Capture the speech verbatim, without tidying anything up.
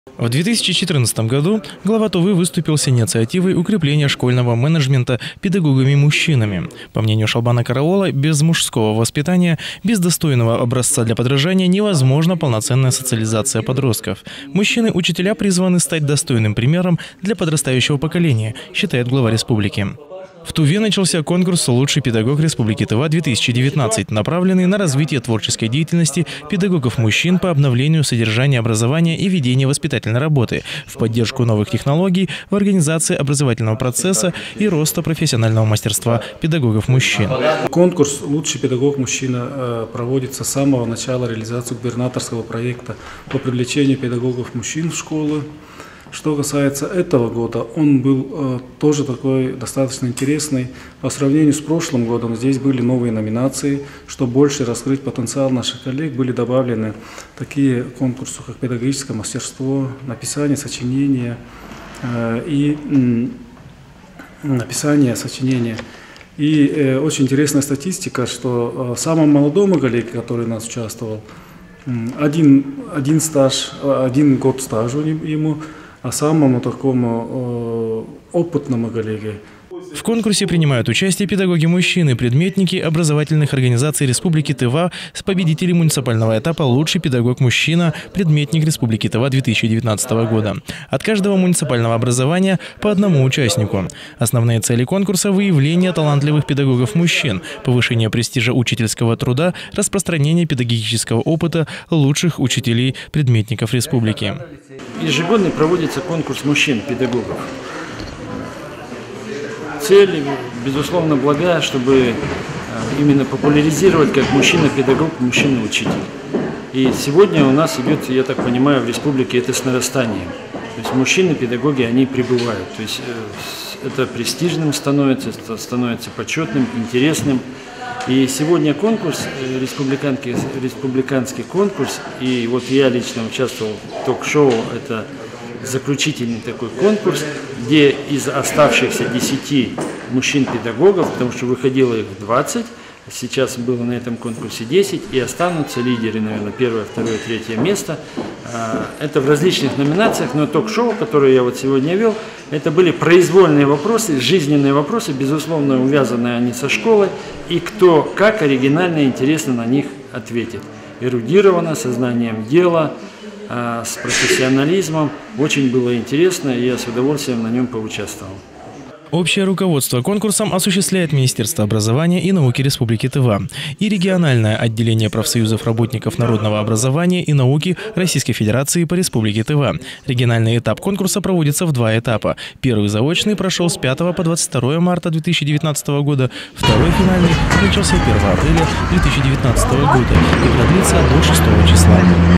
В две тысячи четырнадцатом году глава Тувы выступил с инициативой укрепления школьного менеджмента педагогами-мужчинами. По мнению Шалбана Караола, без мужского воспитания, без достойного образца для подражания невозможна полноценная социализация подростков. Мужчины-учителя призваны стать достойным примером для подрастающего поколения, считает глава республики. В Туве начался конкурс «Лучший педагог Республики Тыва-две тысячи девятнадцать», направленный на развитие творческой деятельности педагогов-мужчин по обновлению содержания образования и ведения воспитательной работы, в поддержку новых технологий, в организации образовательного процесса и роста профессионального мастерства педагогов-мужчин. Конкурс «Лучший педагог-мужчина» проводится с самого начала реализации губернаторского проекта по привлечению педагогов-мужчин в школы. Что касается этого года, он был э, тоже такой достаточно интересный. По сравнению с прошлым годом здесь были новые номинации. Чтобы больше раскрыть потенциал наших коллег, были добавлены такие конкурсы, как педагогическое мастерство, написание сочинения э, и э, написание сочинения. И э, очень интересная статистика, что э, самому молодому коллеге, который у нас участвовал, э, один, один, стаж, один год стажа ему, а самому такому э, опытному коллеге. В конкурсе принимают участие педагоги-мужчины, предметники образовательных организаций Республики Тыва, с победителей муниципального этапа «Лучший педагог-мужчина», предметник Республики Тыва две тысячи девятнадцатого года. От каждого муниципального образования по одному участнику. Основные цели конкурса – выявление талантливых педагогов-мужчин, повышение престижа учительского труда, распространение педагогического опыта лучших учителей-предметников республики. Ежегодно проводится конкурс мужчин-педагогов. Цель, безусловно, благая, чтобы именно популяризировать как мужчина-педагог, мужчина-учитель. И сегодня у нас идет, я так понимаю, в республике это с нарастанием. То есть мужчины-педагоги, они прибывают. То есть это престижным становится, становится почетным, интересным. И сегодня конкурс, республиканский, республиканский конкурс, и вот я лично участвовал в ток-шоу, это заключительный такой конкурс, где из оставшихся десяти мужчин-педагогов, потому что выходило их двадцать, сейчас было на этом конкурсе десять, и останутся лидеры, наверное, первое, второе, третье место. Это в различных номинациях, но ток-шоу, которое я вот сегодня вел, это были произвольные вопросы, жизненные вопросы, безусловно, увязанные они со школой, и кто как оригинально и интересно на них ответит. Эрудированно, сознанием дела, с профессионализмом. Очень было интересно, и я с удовольствием на нем поучаствовал. Общее руководство конкурсом осуществляет Министерство образования и науки Республики Тыва и региональное отделение профсоюзов работников народного образования и науки Российской Федерации по Республике Тыва. Региональный этап конкурса проводится в два этапа. Первый заочный прошел с пятого по двадцать второе марта две тысячи девятнадцатого года, второй финальный начался первого апреля две тысячи девятнадцатого года и продлится до шестого числа.